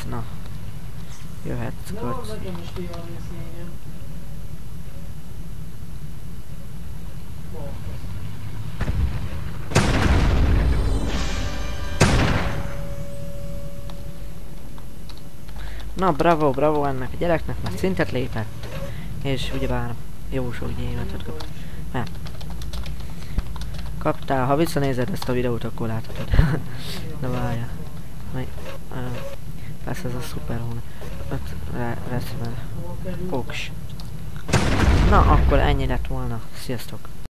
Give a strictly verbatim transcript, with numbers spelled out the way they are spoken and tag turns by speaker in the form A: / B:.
A: Na. Jöhetsz, kocs. Na, bravo, bravo ennek a gyereknek, mert szintet lépett. És ugyebár jó sok gyémátot kapott. Nem. Kaptál, ha visszanézed ezt a videót, akkor láthatod. De várja. Még, uh, persze ez a szuper hón. öt lesz vele. Oks. Na, akkor ennyi lett volna. Sziasztok!